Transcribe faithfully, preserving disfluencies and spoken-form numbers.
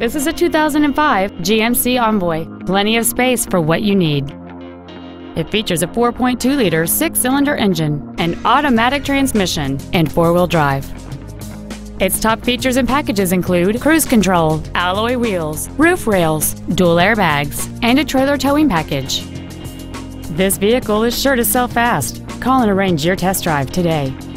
This is a two thousand five G M C Envoy. Plenty of space for what you need. It features a four point two liter six-cylinder engine, an automatic transmission, and four-wheel drive. Its top features and packages include cruise control, alloy wheels, roof rails, dual airbags, and a trailer towing package. This vehicle is sure to sell fast. Call and arrange your test drive today.